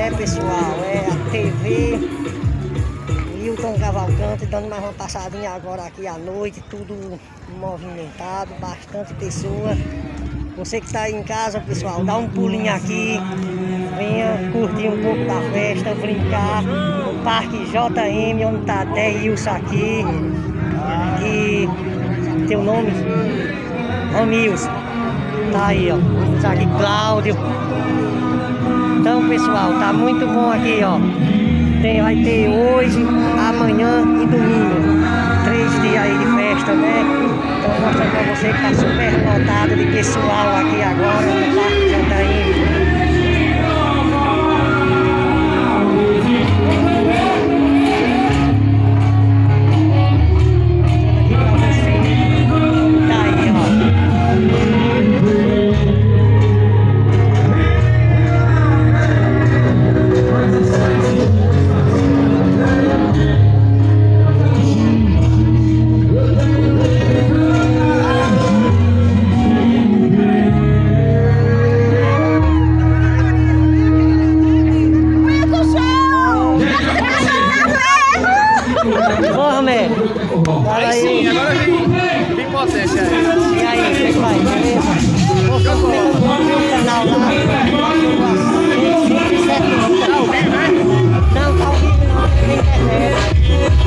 é, pessoal, é a TV Hilton Cavalcante dando mais uma passadinha agora aqui à noite, tudo movimentado, bastante pessoa. Você que está aí em casa, pessoal, dá um pulinho aqui, venha curtir um pouco da festa, brincar no Parque JM, onde está Deilson aqui. E teu nome? Ramilson. Tá aí, ó. Tá aqui Cláudio. Então, pessoal, tá muito bom aqui, ó. Vai ter hoje, amanhã e domingo. 3 dias aí de festa, né? Então mostrando pra você que tá super lotado de pessoal aqui agora no Parque JM. Aí sim, agora vem potência aí. E aí, como é que vai? Beleza? Você no canal lá. Tá ao vivo, né? Não, tá ao vivo não, tem internet.